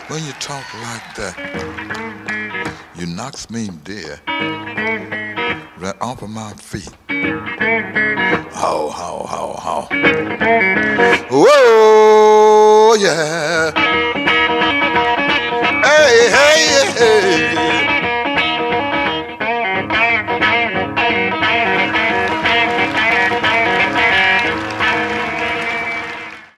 When you talk like that, you knocks me dead right off of my feet. How. Whoa, yeah.